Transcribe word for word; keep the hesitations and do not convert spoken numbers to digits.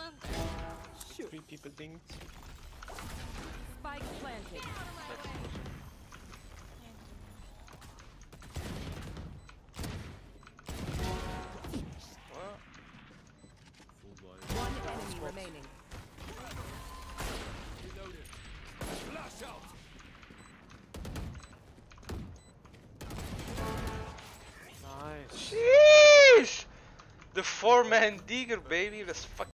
Shoot. Three people think. Spike planted. One enemy remaining. Flash out. Nice. Sheesh! The four-man digger, baby. Let's fuck.